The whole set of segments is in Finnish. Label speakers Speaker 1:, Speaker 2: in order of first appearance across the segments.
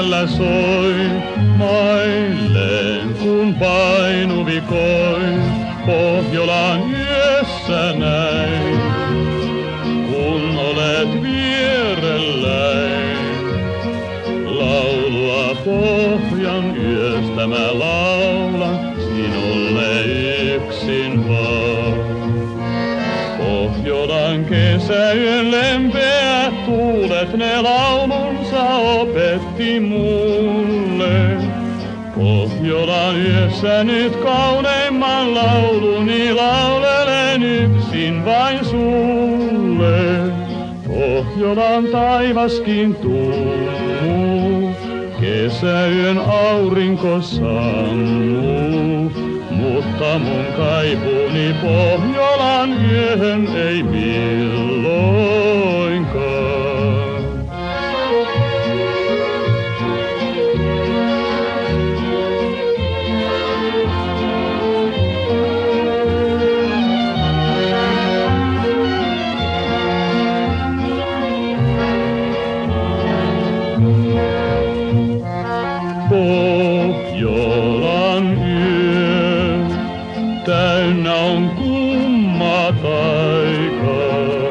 Speaker 1: vierellä soi, mailleen kun painuvikoi, Pohjolan yössä näin, kun olet vierelläin. Laulua Pohjan yöstä mä laulan, sinulle yksin vaan. Pohjolan kesäyön lempeät tuulet, ne laulunsa opetti mulle. Pohjolan yössä nyt kauneimman lauluni laulelen yksin vain sulle. Pohjolan taivaskin tummuu, kesäyön aurinko sammuu, mutta mun kaipuni Pohjolan yöhön ei milloinkaan. Pohjolan yö täynnä on kumma taika.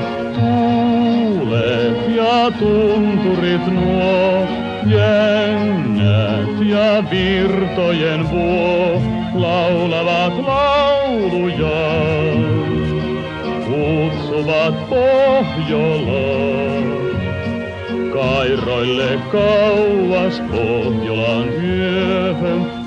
Speaker 1: Tuulet ja tunturit nuo, jännät ja virtojen vuo, laulavat laulujaan, kutsuvat Pohjolaan. Kairoille kauas Pohjolan yöhön,